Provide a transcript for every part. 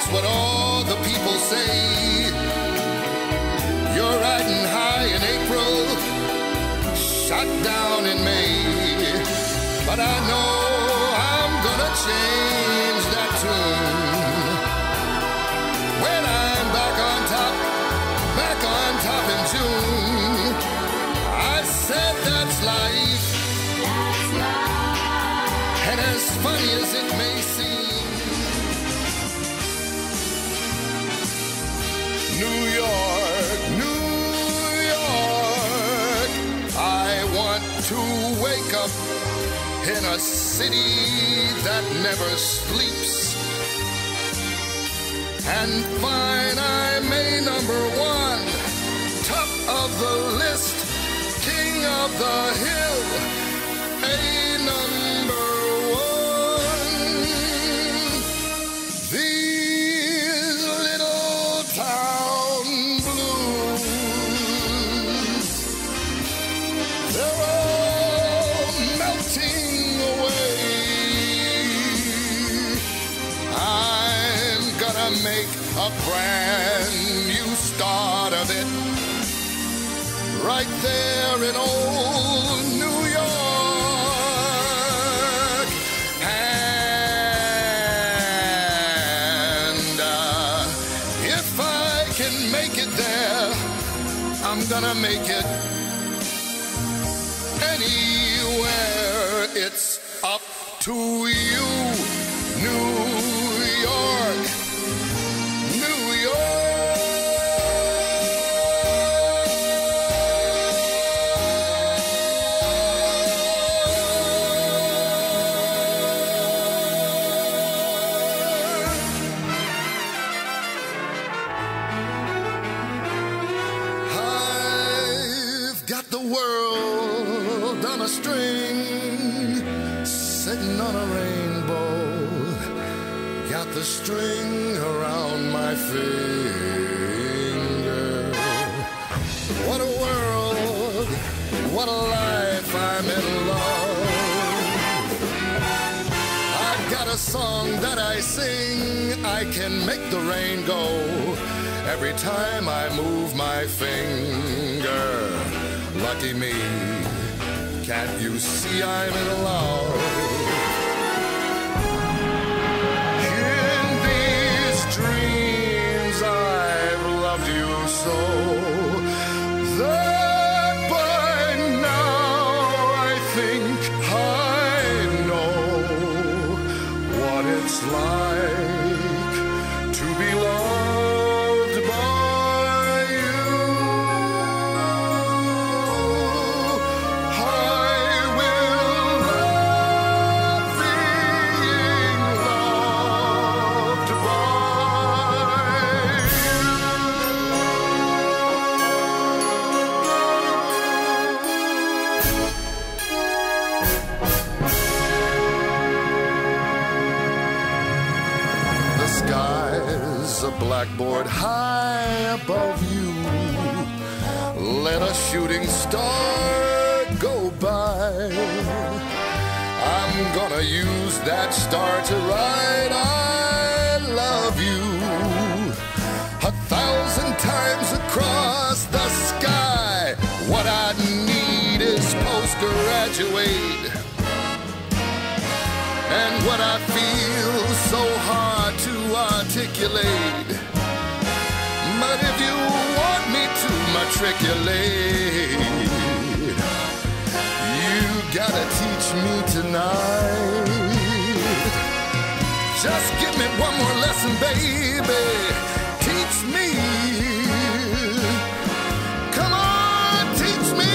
That's what all the people say. You're riding high in April, shot down in May. But I know I'm gonna change that tune when I'm back on top in June. I said that's life. That's life. And as funny as it may seem, New York, New York, I want to wake up in a city that never sleeps and find I'm a number one, top of the list, king of the hill, a number one. These little town blues, they're all melting away. I'm gonna make a brand new start of it right there in old New York. And if I can make it there, I'm gonna make it anywhere. It's up to you, New York, New York. I've got the world on a string, sitting on a rainbow. Got the string around my finger. What a world, what a life, I'm in love. I've got a song that I sing, I can make the rain go every time I move my finger. Lucky me, can't you see I'm in love? Dreams I've loved you so that by now I think I know what it's like to be loved by you. I will love being loved by a blackboard high above you. Let a shooting star go by. I'm gonna use that star to write I love you 1,000 times across the sky. What I need is post-graduate, and what I feel so hard to articulate. But if you want me to matriculate, you gotta teach me tonight. Just give me one more lesson, baby. Teach me. Come on, teach me.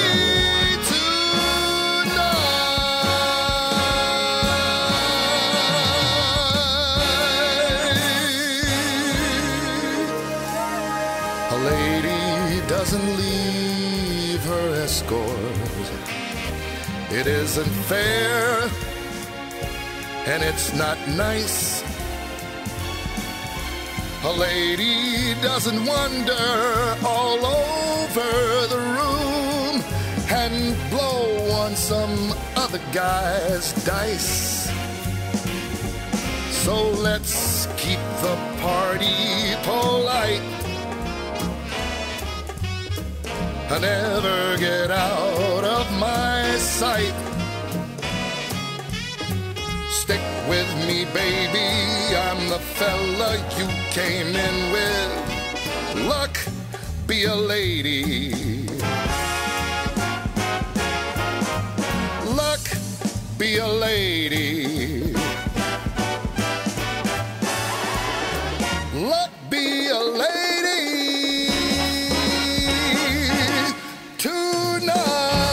A lady doesn't leave her escort. It isn't fair, and it's not nice. A lady doesn't wander all over the room and blow on some other guy's dice. So let's keep the party polite and never get out of my sight. Stick with me, baby, I'm the fella you came in with. Luck, be a lady. Luck, be a lady. Luck, be a lady tonight.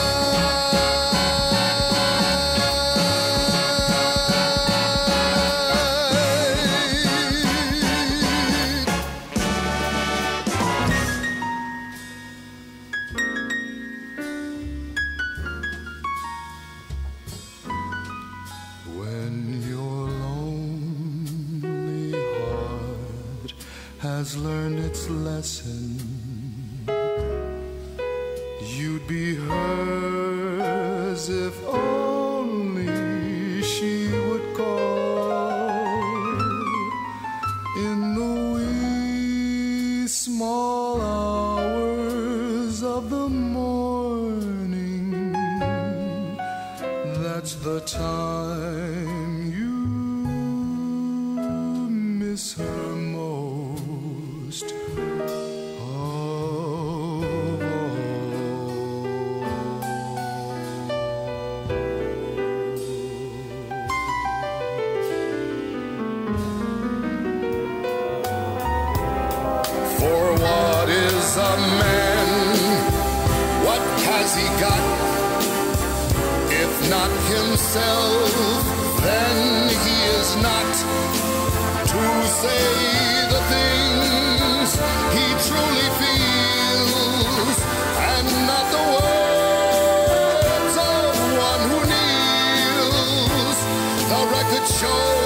When your lonely heart has learned its lesson, you'd be hers if only she would call in the wee small hours of the morning. That's the time you miss her most of all. For what is a man? What has he got? If not himself, then he is not to say the things he truly feels, and not the words of one who kneels. The record shows